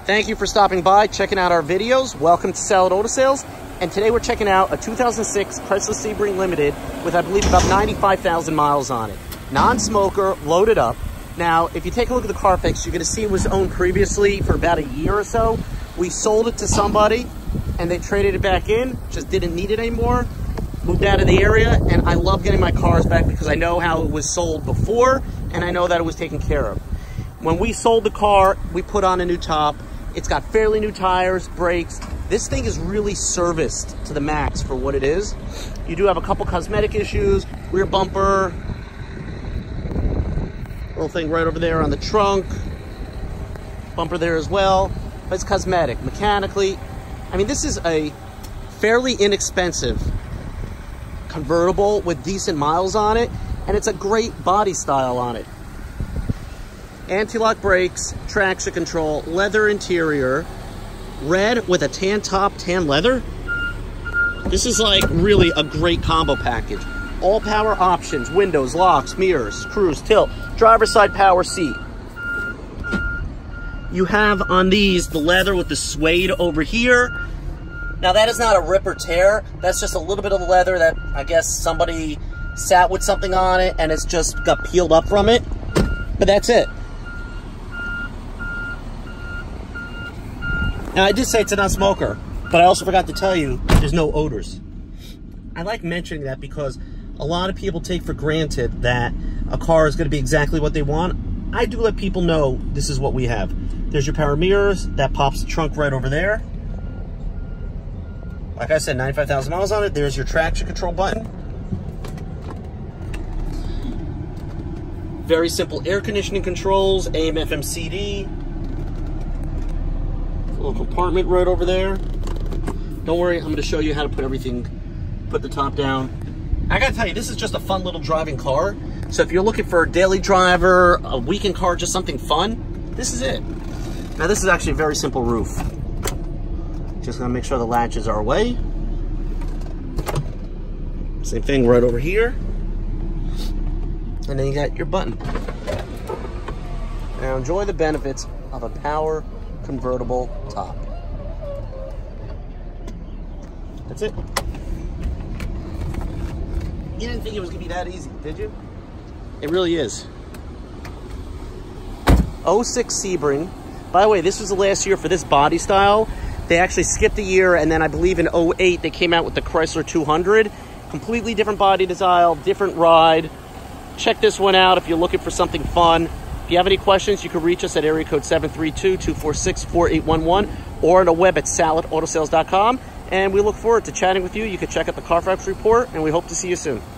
Thank you for stopping by, checking out our videos. Welcome to Salit Auto Sales. And today we're checking out a 2006 Chrysler Sebring Limited with, I believe, about 95,000 miles on it. Non-smoker, loaded up. Now, if you take a look at the Carfax, you're going to see it was owned previously for about a year or so. We sold it to somebody, and they traded it back in, just didn't need it anymore. Moved out of the area, and I love getting my cars back because I know how it was sold before, and I know that it was taken care of. When we sold the car, we put on a new top. It's got fairly new tires, brakes. This thing is really serviced to the max for what it is. You do have a couple cosmetic issues, rear bumper, little thing right over there on the trunk, bumper there as well, but it's cosmetic. Mechanically, I mean, this is a fairly inexpensive convertible with decent miles on it, and it's a great body style on it. Anti-lock brakes, traction control, leather interior, red with a tan top, tan leather. This is like really a great combo package. All power options, windows, locks, mirrors, cruise, tilt, driver's side power seat. You have on these the leather with the suede over here. Now that is not a rip or tear. That's just a little bit of the leather that I guess somebody sat with something on it and it's just got peeled up from it. But that's it. Now I did say it's a non-smoker, but I also forgot to tell you there's no odors. I like mentioning that because a lot of people take for granted that a car is going to be exactly what they want. I do let people know this is what we have. There's your power mirrors. That pops the trunk right over there. Like I said, 95,000 miles on it. There's your traction control button. Very simple air conditioning controls, AM, FM, CD. A little compartment right over there. Don't worry, I'm going to show you how to put everything, put the top down. I got to tell you, this is just a fun little driving car. So if you're looking for a daily driver, a weekend car, just something fun, this is it. Now this is actually a very simple roof. Just gonna make sure the latches are away. Same thing right over here. And then you got your button. Now enjoy the benefits of a power convertible top. That's it. You didn't think it was gonna be that easy, did you? It really is. 06 Sebring. By the way, this was the last year for this body style. They actually skipped a year, and then I believe in 08 they came out with the Chrysler 200. Completely different body style, different ride. Check this one out if you're looking for something fun. If you have any questions, you can reach us at area code 732-246-4811 or on the web at salitautosales.com. And we look forward to chatting with you. You can check out the Carfax report, and we hope to see you soon.